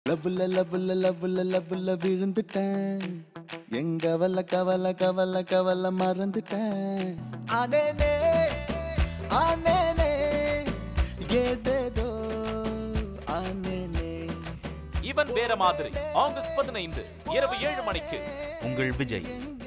லவ்ல லவ்ல லவ்ல லவ்ல விழுந்துட்டேன் எங்க கவல கவல கவல கவல மறந்துட்டேன் ஆனேனே ஆனேனே ஏதேதோ ஆனேனே. இவன் வேற மாதிரி ஆகஸ்ட் 15 இரவு 7 மணிக்கு உங்கள் விஜய்.